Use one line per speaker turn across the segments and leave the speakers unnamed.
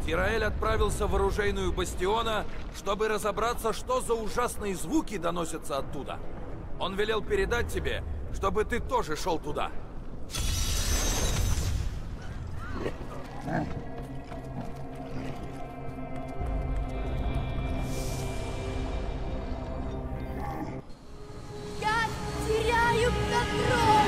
Тираэль отправился в оружейную бастиона, чтобы разобраться, что за ужасные звуки доносятся оттуда. Он велел передать тебе, чтобы ты тоже шел туда.
Я теряю контроль!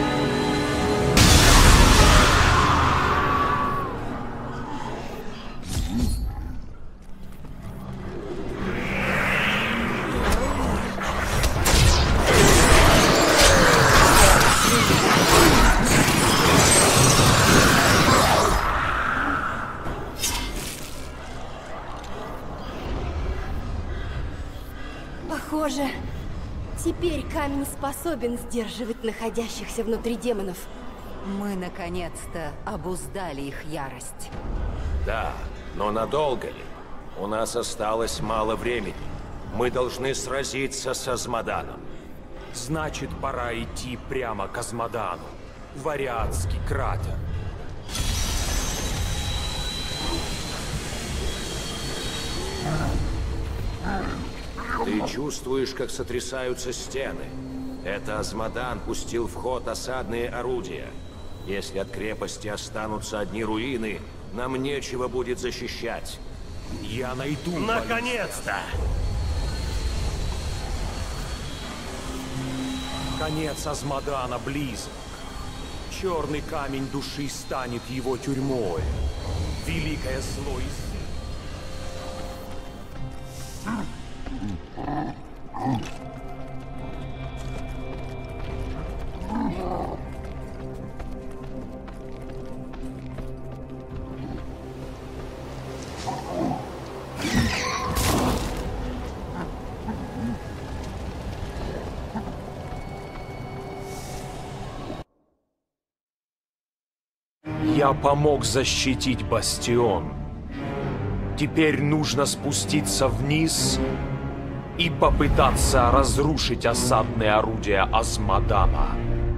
Похоже, теперь камень способен сдерживать находящихся внутри демонов.
Мы наконец-то обуздали их ярость.
Да, но надолго ли? У нас осталось мало времени. Мы должны сразиться с Азмоданом.
Значит, пора идти прямо к Азмодану. В Ариадский кратер.
Ты чувствуешь, как сотрясаются стены. Это Азмодан пустил в ход осадные орудия. Если от крепости останутся одни руины, нам нечего будет защищать.
Я найду...
Наконец-то!
Конец Азмодана близок. Черный камень души станет его тюрьмой. Великое зло из... Я помог защитить бастион. Теперь нужно спуститься вниз и попытаться разрушить осадные орудия Азмодана.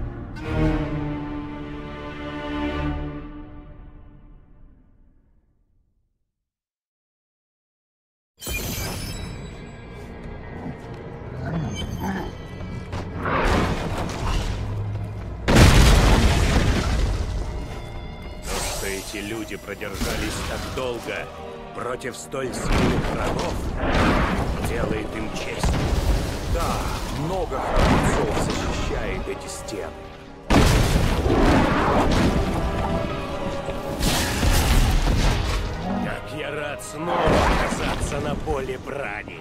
Эти люди продержались так долго против столь сильных врагов, делает им честь.
Да, много храбрецов защищает эти стены.
Как я рад снова оказаться на поле брани.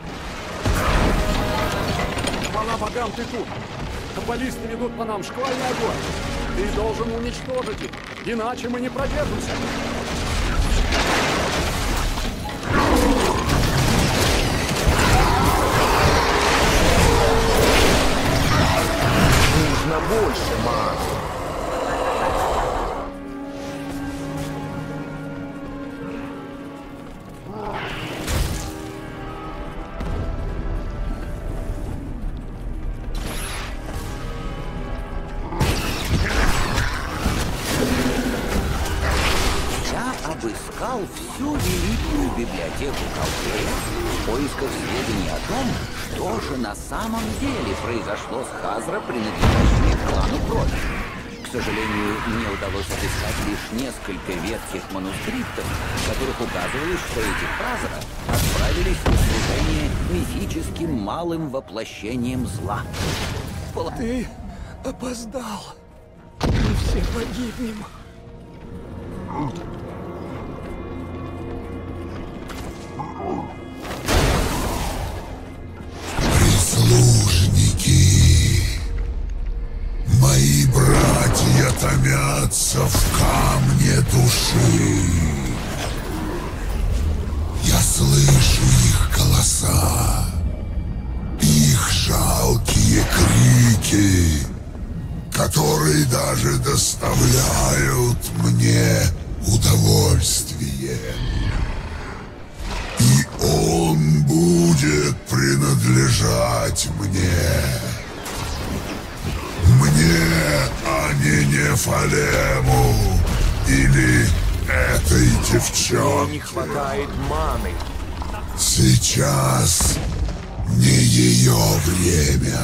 Хвала богам, ты тут! Каббалисты ведут по нам шквальный огонь! Ты должен уничтожить их, иначе мы не продержимся!
Нужно больше маны.
Обыскал всю великую библиотеку Халдея в поисках сведений о том, что же на самом деле произошло с Хазра, принадлежащими к клану Крови. К сожалению, мне удалось отыскать лишь несколько ветхих манускриптов, в которых указывалось, что эти Хазра отправились в служение мифическим малым воплощением зла.
Ты опоздал. Мы все погибнем.
Прислужники, мои братья томятся в камне души. Я слышу их голоса, их жалкие крики, которые даже доставляют мне удовольствие. И он будет принадлежать мне. Мне, а не Нефалему или этой
Мне не
девчонке.
хватает маны.
Сейчас не ее время.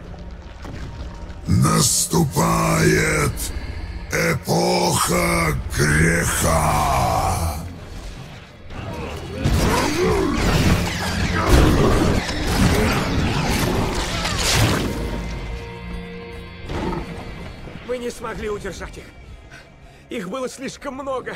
Наступает эпоха греха.
Мы не смогли удержать их. Их было слишком много.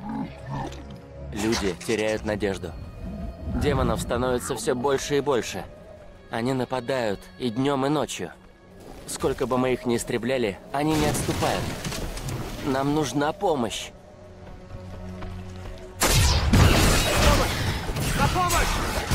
Люди теряют надежду. Демонов становится все больше и больше. Они нападают и днем, и ночью. Сколько бы мы их ни истребляли, они не отступают. Нам нужна помощь.
На помощь!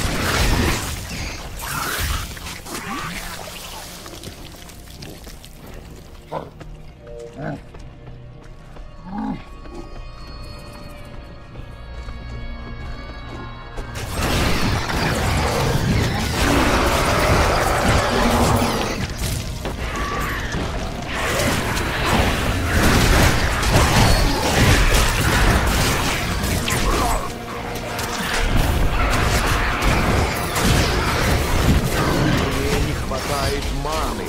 Мне не хватает маны.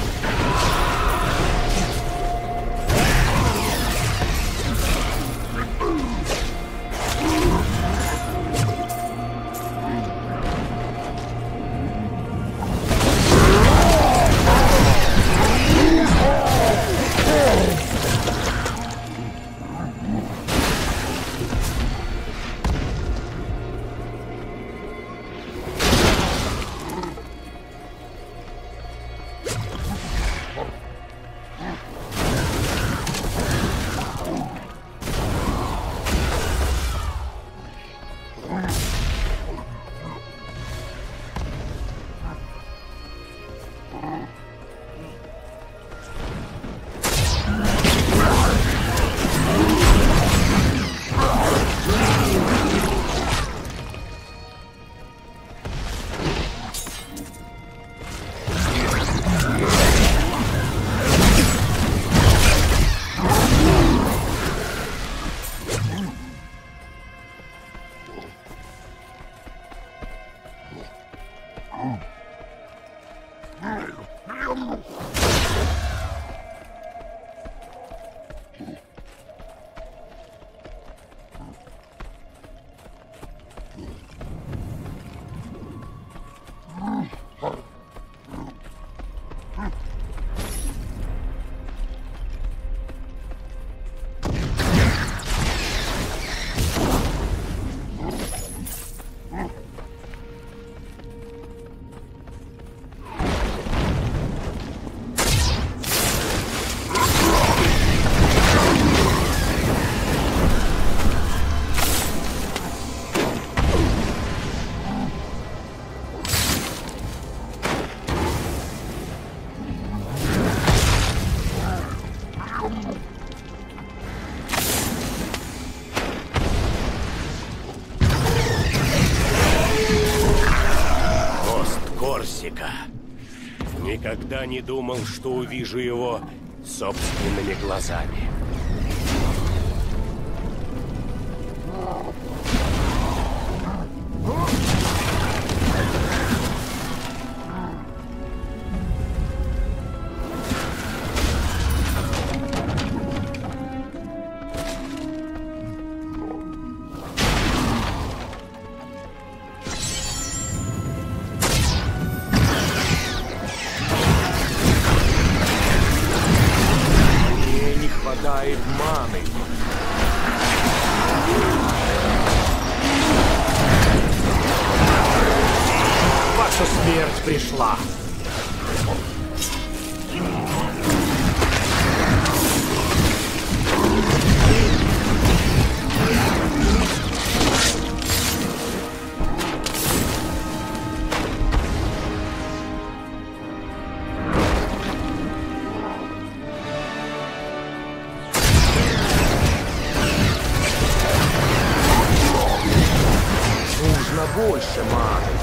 Никогда не думал, что увижу его собственными глазами.
Хватает маны.
Ваша смерть пришла.
Нужно больше маны.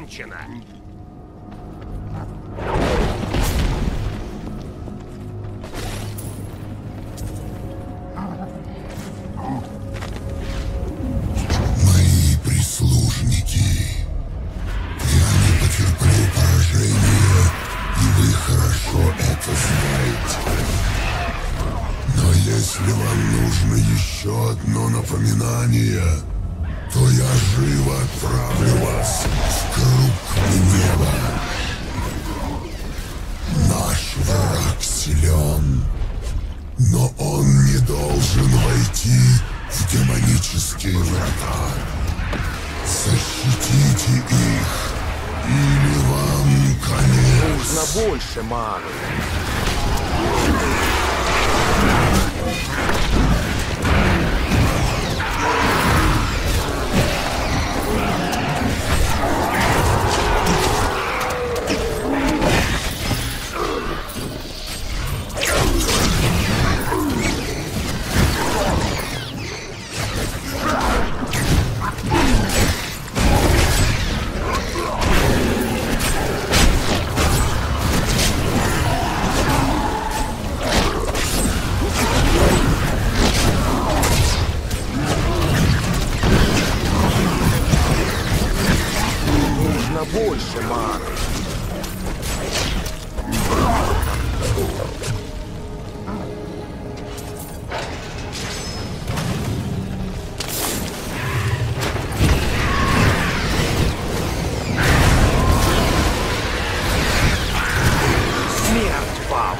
кончено.
Мои прислужники. Я не потерплю поражения, и вы хорошо это знаете. Но если вам нужно еще одно напоминание, то я живо отправлю вас в круг гнева. Наш враг силен, но он не должен войти в демонические врата. Защитите их, или вам конец.
Нужно больше маны. Больше маны. Смерть вам!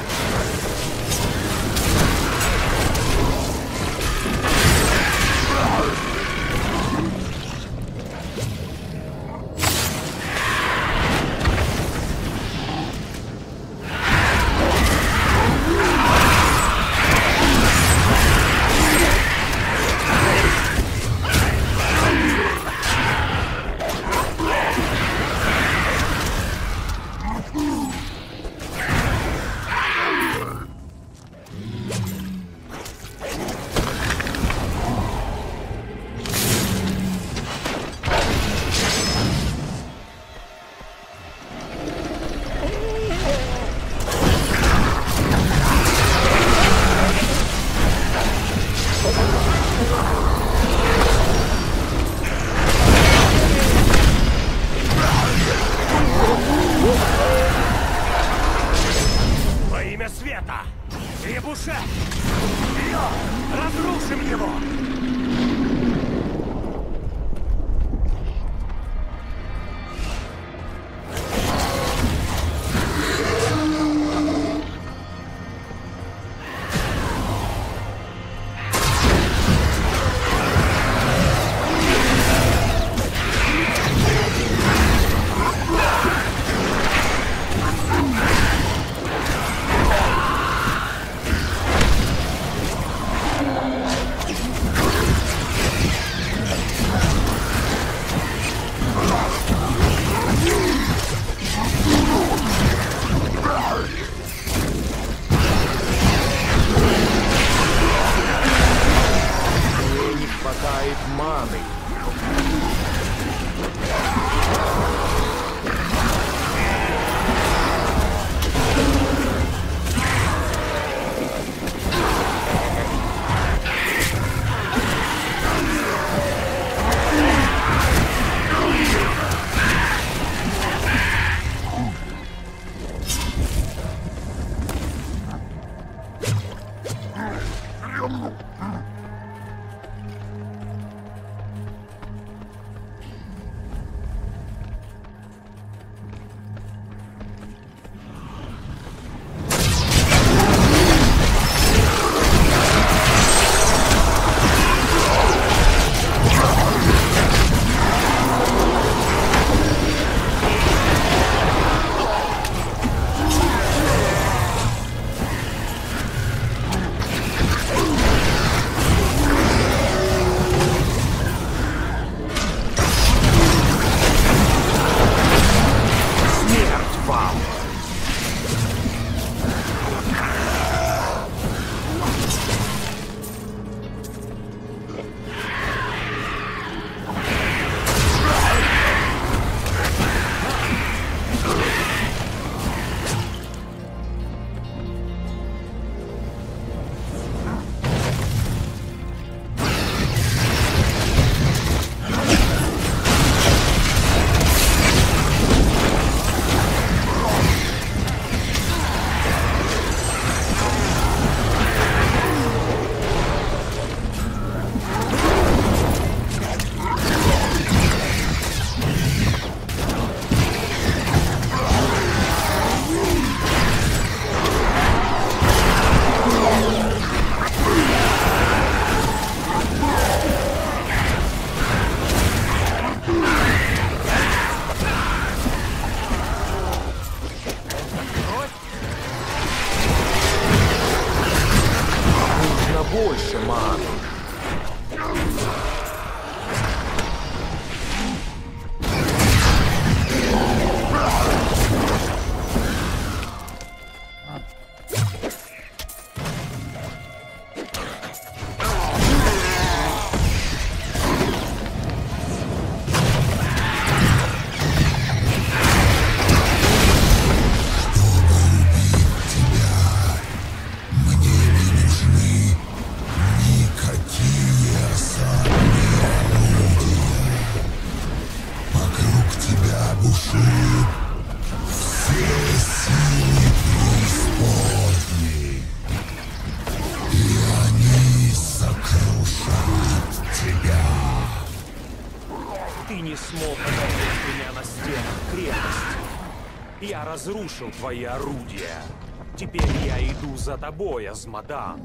Света! Требушет! Вперед! Разрушим его!
больше маны. Ты не смог одолеть меня на стенах крепости. Я разрушил твои орудия. Теперь я иду за тобой, Азмодан.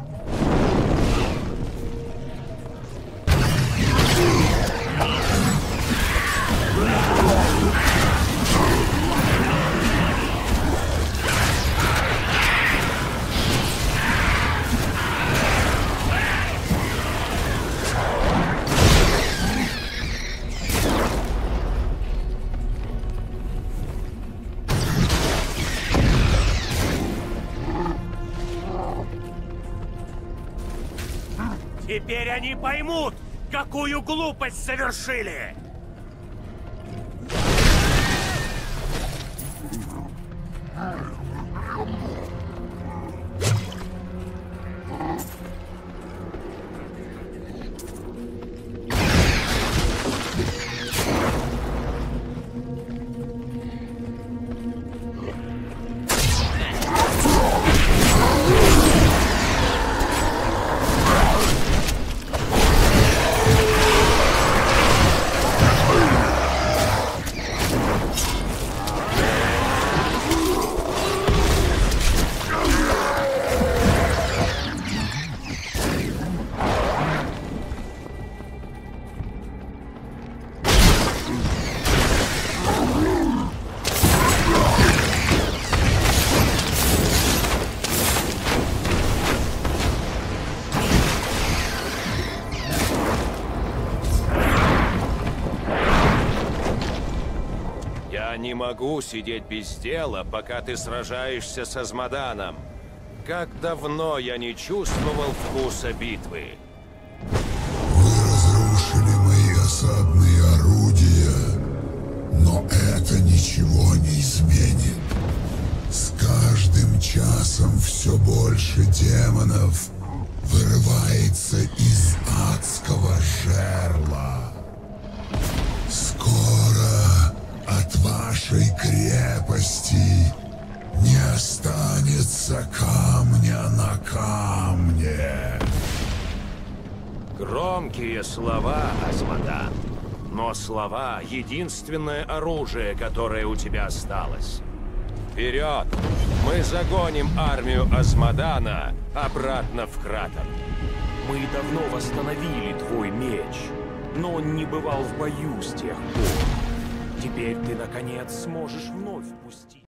Теперь они поймут, какую глупость совершили!
Я не могу сидеть без дела, пока ты сражаешься с Азмоданом. Как давно я не чувствовал вкуса битвы.
Вы разрушили мои осадные орудия, но это ничего не изменит. С каждым часом все больше демонов вырывается из адского жерла. Скоро от вашей крепости не останется камня на камне.
Громкие слова, Азмодан. Но слова — единственное оружие, которое у тебя осталось. Вперед! Мы загоним армию Азмодана обратно в кратер.
Мы давно восстановили твой меч, но он не бывал в бою с тех пор. Теперь ты, наконец, сможешь вновь пустить.